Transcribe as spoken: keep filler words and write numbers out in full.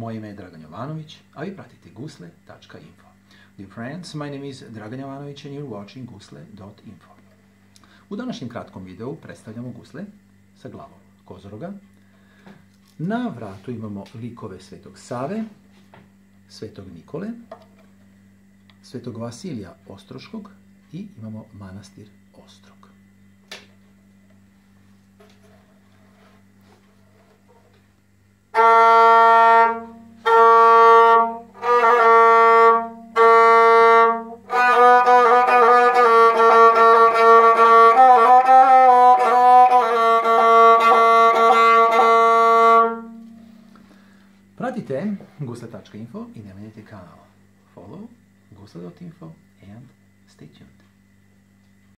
moje ime je Dragan Jovanović, a vi pratite gusle tačka info. Dear friends, my name is Dragan Jovanović and you're watching gusle dot info. U današnjem kratkom videu predstavljamo gusle sa glavom kozoroga. Na vratu imamo likove Svetog Save, Svetog Nikole, Svetog Vasilija Ostroškog i imamo manastir Ostrog. Pratite gusle tačka info i ne menjajte kanal. Follow gusle dot info and stay tuned.